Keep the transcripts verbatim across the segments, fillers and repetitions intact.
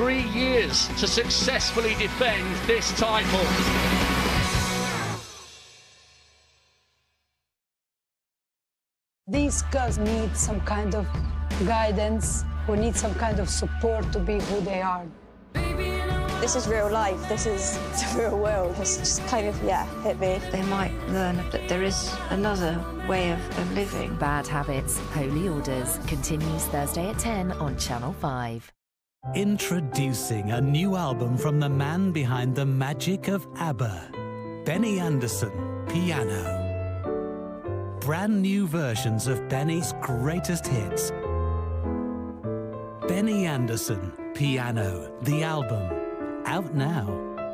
three years to successfully defend this title. These girls need some kind of guidance, who need some kind of support to be who they are. This is real life. This is the real world. It's just kind of, yeah, hit me. They might learn that there is another way of, of living. Bad Habits, Holy Orders continues Thursday at ten on Channel five. Introducing a new album from the man behind the magic of ABBA, Benny Andersson, Piano. Brand new versions of Benny's greatest hits. Benny Andersson, Piano, the album, out now.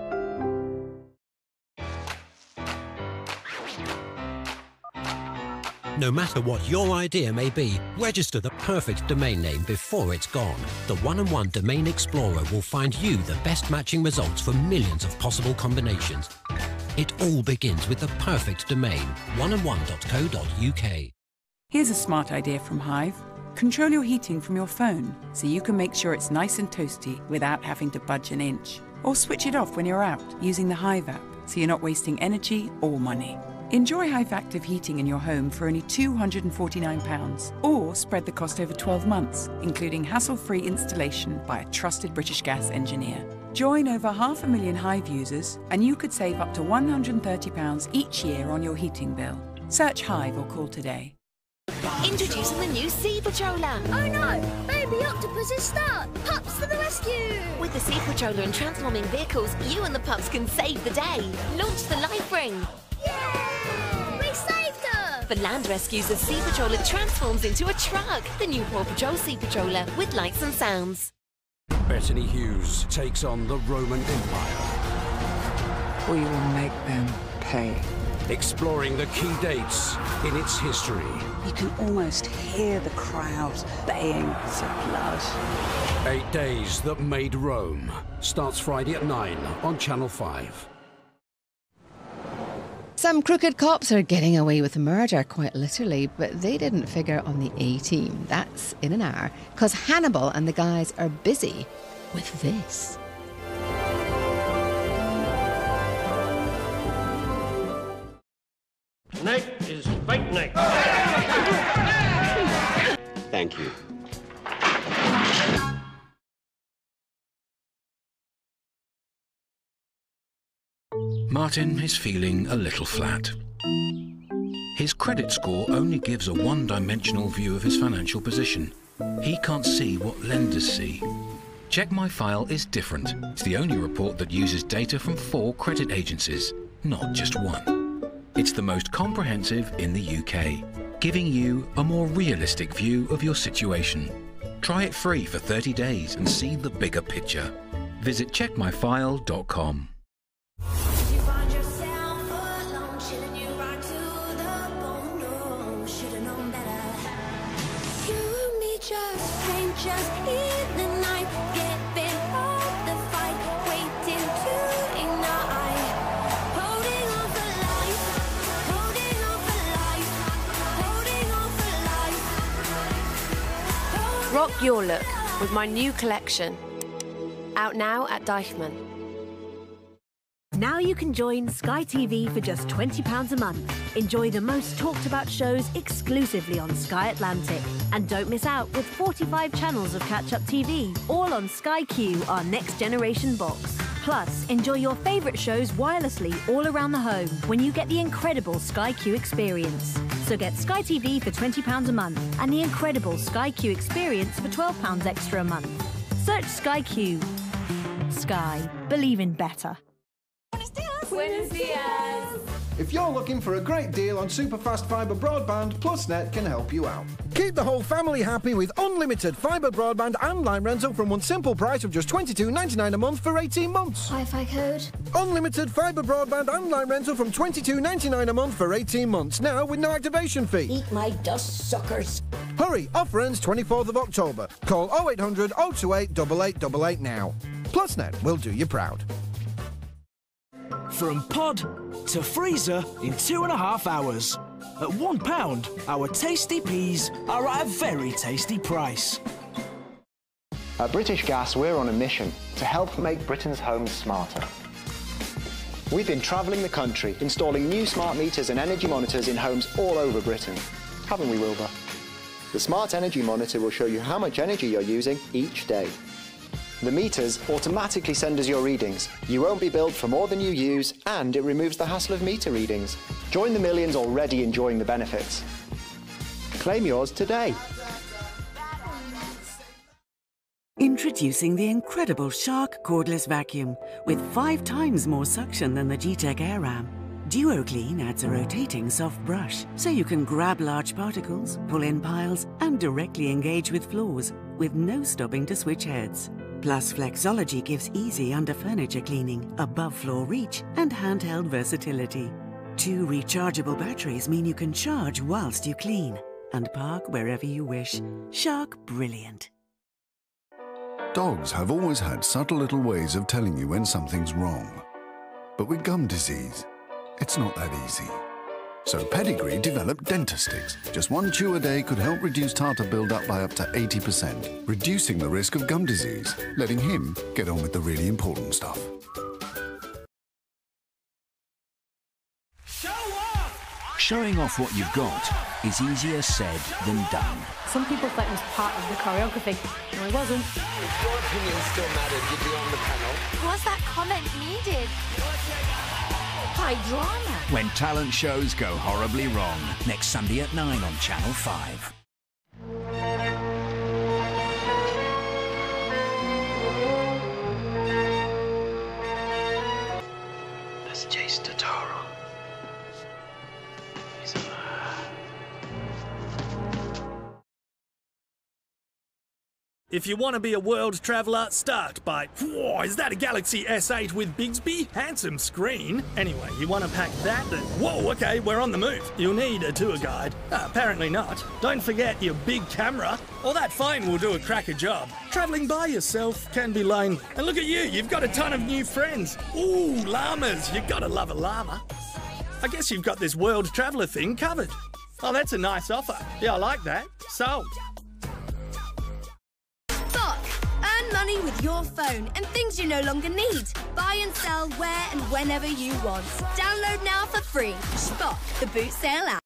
No matter what your idea may be, register the perfect domain name before it's gone. The one and one Domain Explorer will find you the best matching results for millions of possible combinations. It all begins with the perfect domain, one and one dot co dot U K. Here's a smart idea from Hive. Control your heating from your phone so you can make sure it's nice and toasty without having to budge an inch. Or switch it off when you're out using the Hive app so you're not wasting energy or money. Enjoy Hive Active heating in your home for only two hundred and forty-nine pounds, or spread the cost over twelve months, including hassle-free installation by a trusted British Gas engineer. Join over half a million Hive users and you could save up to one hundred and thirty pounds each year on your heating bill. Search Hive or call today. Introducing the new Sea Patroller. Oh no! Baby octopus is stuck! Pups to the rescue! With the Sea Patroller and transforming vehicles, you and the pups can save the day. Launch the life ring. Yay! We saved her! For land rescues, the Sea Patroller transforms into a truck. The new Paw Patrol Sea Patroller with lights and sounds. Bettany Hughes takes on the Roman Empire. We will make them pay. Exploring the key dates in its history. You can almost hear the crowds baying for blood. Eight Days That Made Rome starts Friday at nine on Channel five. Some crooked cops are getting away with murder, quite literally, but they didn't figure on the A-Team. That's in an hour, because Hannibal and the guys are busy with this. Tonight is fight night. Thank you. Martin is feeling a little flat. His credit score only gives a one-dimensional view of his financial position. He can't see what lenders see. Check My File is different. It's the only report that uses data from four credit agencies, not just one. It's the most comprehensive in the U K, giving you a more realistic view of your situation. Try it free for thirty days and see the bigger picture. Visit check my file dot com. Rock your look with my new collection. Out now at Deichmann. Now you can join Sky T V for just twenty pounds a month. Enjoy the most talked about shows exclusively on Sky Atlantic. And don't miss out with forty-five channels of catch-up T V, all on Sky Q, our next generation box. Plus, enjoy your favourite shows wirelessly all around the home when you get the incredible Sky Q experience. So get Sky T V for twenty pounds a month and the incredible Sky Q experience for twelve pounds extra a month. Search Sky Q. Sky. Believe in better. Buenos dias! If you're looking for a great deal on superfast fibre broadband, Plusnet can help you out. Keep the whole family happy with unlimited fibre broadband and line rental from one simple price of just twenty-two ninety-nine a month for eighteen months. Wi-Fi code. Unlimited fibre broadband and line rental from twenty-two ninety-nine a month for eighteen months, now with no activation fee. Eat my dust, suckers. Hurry, offer ends twenty-fourth of October. Call oh eight hundred oh two eight eight eight eight eight now. Plusnet will do you proud. From pod to freezer in two and a half hours. At one pound, our tasty peas are at a very tasty price. At British Gas, we're on a mission to help make Britain's homes smarter. We've been travelling the country, installing new smart meters and energy monitors in homes all over Britain. Haven't we, Wilbur? The Smart Energy Monitor will show you how much energy you're using each day. The meters automatically send us your readings. You won't be billed for more than you use, and it removes the hassle of meter readings. Join the millions already enjoying the benefits. Claim yours today. Introducing the incredible Shark cordless vacuum with five times more suction than the G-Tech AirRam. DuoClean adds a rotating soft brush so you can grab large particles, pull in piles and directly engage with floors with no stopping to switch heads. Plus Flexology gives easy under furniture cleaning, above floor reach and handheld versatility. Two rechargeable batteries mean you can charge whilst you clean and park wherever you wish. Shark brilliant. Dogs have always had subtle little ways of telling you when something's wrong. But with gum disease, it's not that easy. So Pedigree developed Dentasticks. Just one chew a day could help reduce tartar build-up by up to eighty percent, reducing the risk of gum disease, letting him get on with the really important stuff. Showing off what you've got is easier said than done. Some people thought it was part of the choreography. No, it wasn't. If your opinion still mattered, you'd be on the panel. Was that comment needed? High drama. When talent shows go horribly wrong. Next Sunday at nine on Channel five. That's Jace Totoro. If you want to be a world traveller, start by... Whoa, is that a Galaxy S eight with Bigsby? Handsome screen. Anyway, you want to pack that and... Whoa, okay, we're on the move. You'll need a tour guide. Uh, apparently not. Don't forget your big camera, or that phone will do a cracker job. Travelling by yourself can be lame. And look at you, you've got a ton of new friends. Ooh, llamas. You've got to love a llama. I guess you've got this world traveller thing covered. Oh, that's a nice offer. Yeah, I like that. Sold. Earn money with your phone and things you no longer need. Buy and sell where and whenever you want. Download now for free. Spock, the boot sale app.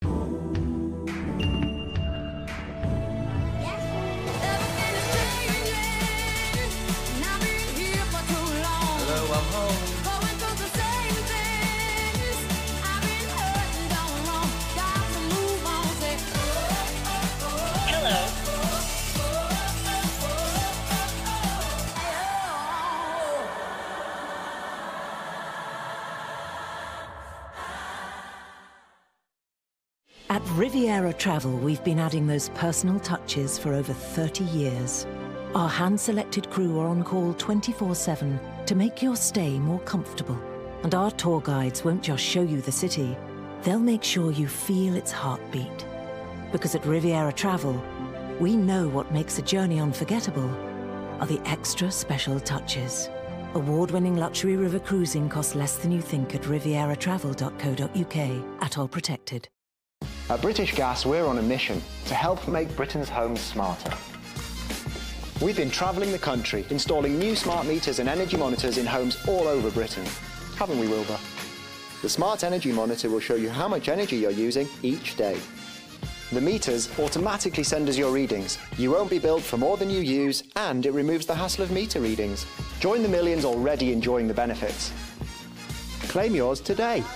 Hello, I'm home. At Riviera Travel, we've been adding those personal touches for over thirty years. Our hand-selected crew are on call twenty-four seven to make your stay more comfortable. And our tour guides won't just show you the city, they'll make sure you feel its heartbeat. Because at Riviera Travel, we know what makes a journey unforgettable are the extra special touches. Award-winning luxury river cruising costs less than you think at riviera travel dot co dot U K, atoll protected. At British Gas, we're on a mission to help make Britain's homes smarter. We've been travelling the country, installing new smart meters and energy monitors in homes all over Britain. Haven't we, Wilbur? The Smart Energy Monitor will show you how much energy you're using each day. The meters automatically send us your readings. You won't be billed for more than you use, and it removes the hassle of meter readings. Join the millions already enjoying the benefits. Claim yours today.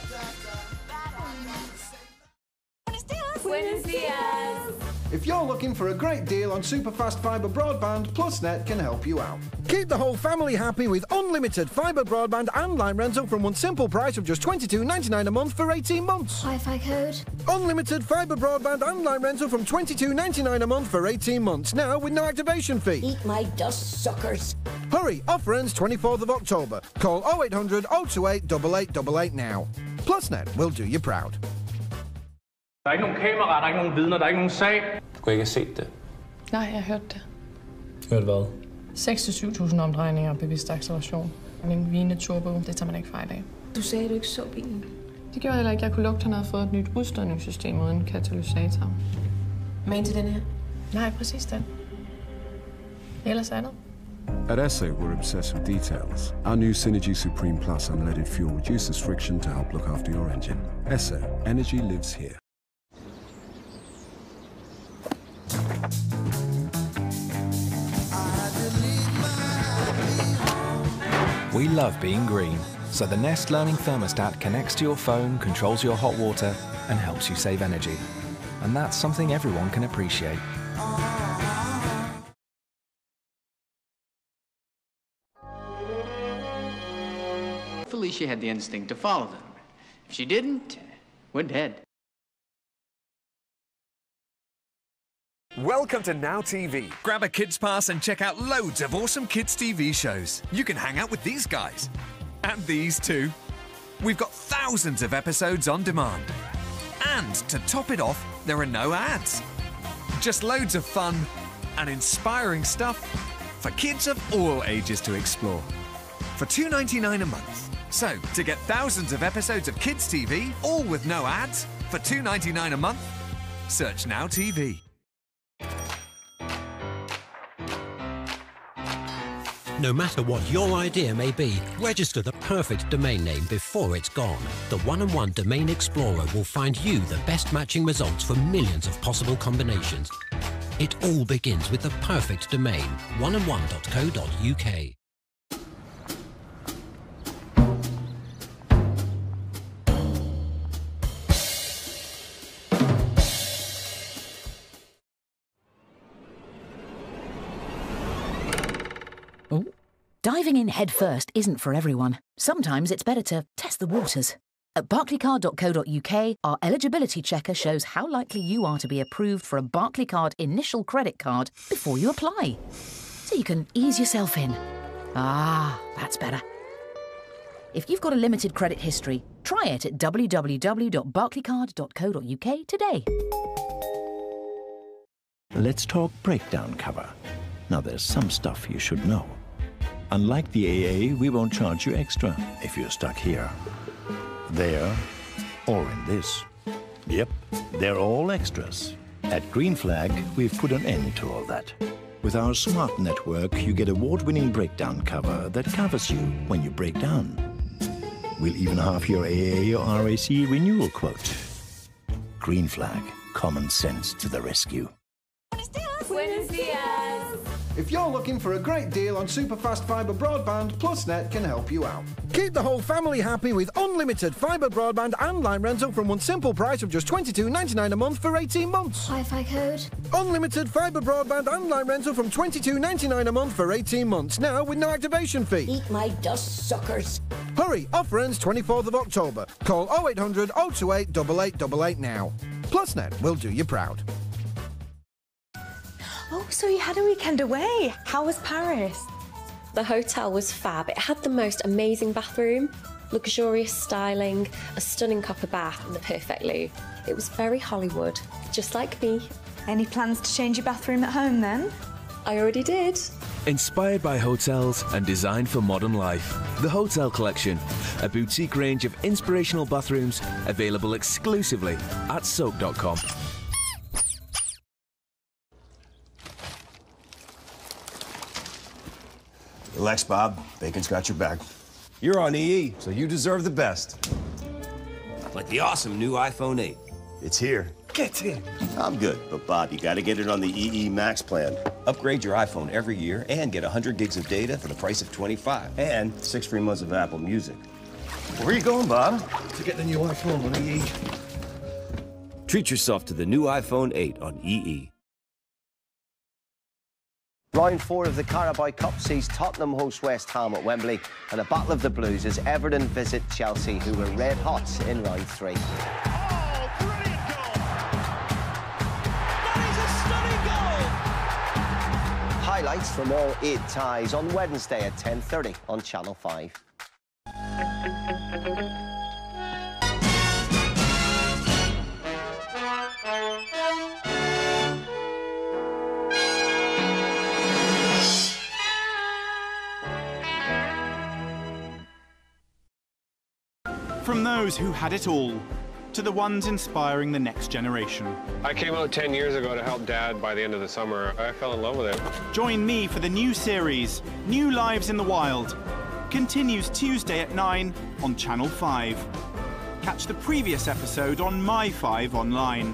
Buenos dias. If you're looking for a great deal on superfast fibre broadband, PlusNet can help you out. Keep the whole family happy with unlimited fibre broadband and line rental from one simple price of just twenty-two ninety-nine a month for eighteen months. Wi-Fi code. Unlimited fibre broadband and line rental from twenty-two ninety-nine a month for eighteen months, now with no activation fee. Eat my dust, suckers. Hurry, offer ends twenty-fourth of October. Call oh eight hundred, oh two eight, eight eight eight eight now. PlusNet will do you proud. Der er ikke nogen kamera, der er ikke nogen vidner, der er ikke nogen sag. Du kunne ikke have set det? Nej, jeg hørte det. Hørt hvad? seks til syv tusind omdrejninger og bevidst acceleration. En vigende turbo, det tager man ikke fejl af. Du sagde, du ikke så bilen. Det gjorde heller ikke. Jeg kunne lugte, at han havde fået et nyt udstødningssystem uden katalysator. Men til den her? Nej, præcis den. Ellers andet. At Esso, we're obsessed with details. Our new Synergy Supreme Plus unleaded fuel reduces friction to help look after your engine. Esso, energy lives here. We love being green, so the Nest Learning Thermostat connects to your phone, controls your hot water, and helps you save energy. And that's something everyone can appreciate. Felicia had the instinct to follow them. If she didn't, we're dead. Welcome to Now T V. Grab a kids pass and check out loads of awesome kids T V shows. You can hang out with these guys. And these too. We've got thousands of episodes on demand. And to top it off, there are no ads. Just loads of fun and inspiring stuff for kids of all ages to explore. For two ninety-nine a month. So, to get thousands of episodes of kids T V, all with no ads, for two ninety-nine a month, search Now T V. No matter what your idea may be, register the perfect domain name before it's gone. The one and one Domain Explorer will find you the best matching results for millions of possible combinations. It all begins with the perfect domain, one and one dot co dot U K. Diving in headfirst isn't for everyone. Sometimes it's better to test the waters. At barclaycard dot co dot U K, our eligibility checker shows how likely you are to be approved for a Barclaycard initial credit card before you apply. So you can ease yourself in. Ah, that's better. If you've got a limited credit history, try it at w w w dot barclaycard dot co dot U K today. Let's talk breakdown cover. Now there's some stuff you should know. Unlike the A A, we won't charge you extra if you're stuck here, there, or in this. Yep, they're all extras. At Green Flag, we've put an end to all that. With our smart network, you get award-winning breakdown cover that covers you when you break down. We'll even half your A A or R A C renewal quote. Green Flag, common sense to the rescue. Buenos dias. If you're looking for a great deal on superfast fibre broadband, PlusNet can help you out. Keep the whole family happy with unlimited fibre broadband and line rental from one simple price of just twenty-two ninety-nine a month for eighteen months. Wi-Fi code. Unlimited fibre broadband and line rental from twenty-two ninety-nine a month for eighteen months, now with no activation fee. Eat my dust, suckers. Hurry, offer ends twenty-fourth of October. Call oh eight hundred, oh two eight, eight eight eight eight now. PlusNet will do you proud. Oh, so you had a weekend away. How was Paris? The hotel was fab. It had the most amazing bathroom, luxurious styling, a stunning copper bath and the perfect loo. It was very Hollywood, just like me. Any plans to change your bathroom at home then? I already did. Inspired by hotels and designed for modern life. The Hotel Collection, a boutique range of inspirational bathrooms available exclusively at soak dot com. Relax, Bob. Bacon's got your back. You're on E E, so you deserve the best. Like the awesome new iPhone eight. It's here. Get in. I'm good, but Bob, you gotta get it on the E E Max plan. Upgrade your iPhone every year and get one hundred gigs of data for the price of twenty-five. And six free months of Apple Music. Where are you going, Bob? To get the new iPhone on E E. Treat yourself to the new iPhone eight on E E. Round four of the Carabao Cup sees Tottenham host West Ham at Wembley, and a battle of the Blues as Everton visit Chelsea, who were red hot in round three. Oh, brilliant goal! That is a stunning goal! Highlights from all eight ties on Wednesday at ten thirty on Channel five. From those who had it all, to the ones inspiring the next generation. I came out ten years ago to help Dad. By the end of the summer, I fell in love with it. Join me for the new series, New Lives in the Wild. Continues Tuesday at nine on Channel five. Catch the previous episode on My five online.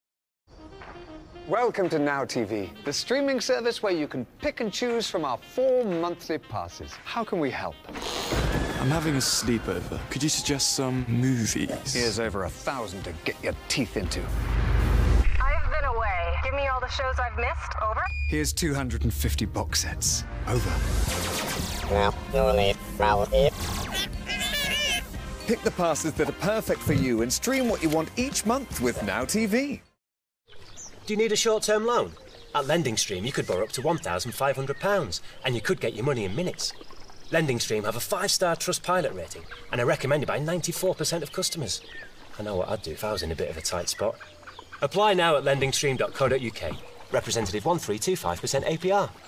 Welcome to Now T V, the streaming service where you can pick and choose from our four monthly passes. How can we help? I'm having a sleepover. Could you suggest some movies? Here's over a thousand to get your teeth into. I've been away. Give me all the shows I've missed. Over. Here's two hundred fifty box sets. Over. Pick the passes that are perfect for you and stream what you want each month with Now T V. Do you need a short-term loan? At LendingStream, you could borrow up to one thousand five hundred pounds, and you could get your money in minutes. LendingStream have a five-star Trustpilot rating and are recommended by ninety-four percent of customers. I know what I'd do if I was in a bit of a tight spot. Apply now at lending stream dot co dot U K. Representative one three two five percent A P R.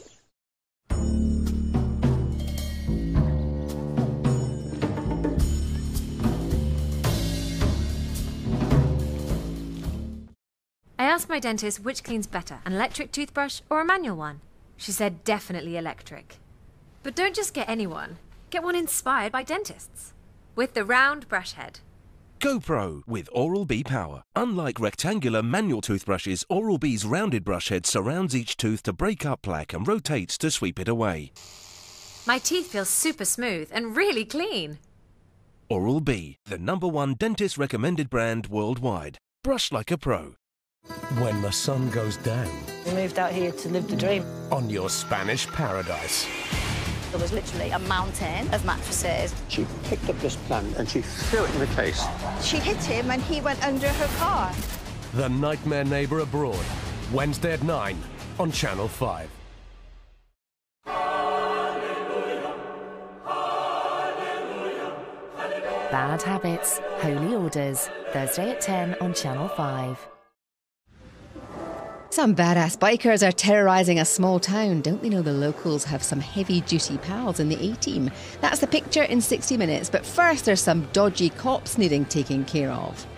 I asked my dentist which cleans better, an electric toothbrush or a manual one. She said definitely electric. But don't just get any one. Get one inspired by dentists. With the round brush head. GoPro with Oral-B power. Unlike rectangular manual toothbrushes, Oral-B's rounded brush head surrounds each tooth to break up plaque and rotates to sweep it away. My teeth feel super smooth and really clean. Oral-B, the number one dentist recommended brand worldwide. Brush like a pro. When the sun goes down. We moved out here to live the dream. On your Spanish paradise. There was literally a mountain of mattresses. She picked up this plant and she threw it in the case. She hit him and he went under her car. The Nightmare Neighbour Abroad. Wednesday at nine on Channel five. Bad Habits, Holy Orders. Thursday at ten on Channel five. Some badass bikers are terrorising a small town. Don't they know the locals have some heavy-duty pals in the A-Team? That's the picture in sixty minutes. But first, there's some dodgy cops needing taking care of.